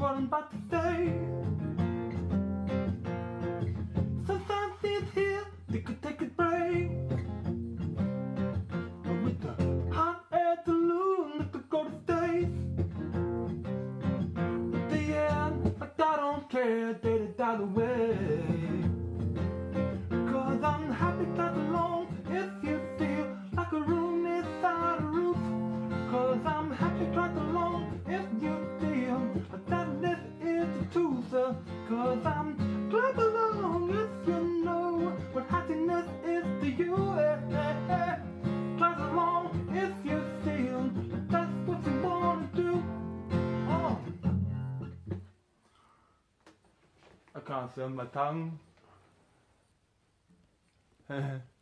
what I'm about to say. Sometimes it's here, they could take a break. But with the hot air balloon, they could go to space. At the end, like I don't care, they die away. Cause I'm happy class alone if you feel like a room inside a roof. Cause I'm happy class alone if you feel like that this is the truth. Cause I'm clap along if you know what happiness is to you. Clap along if you feel like that's what you wanna do. Oh, I can't feel my tongue.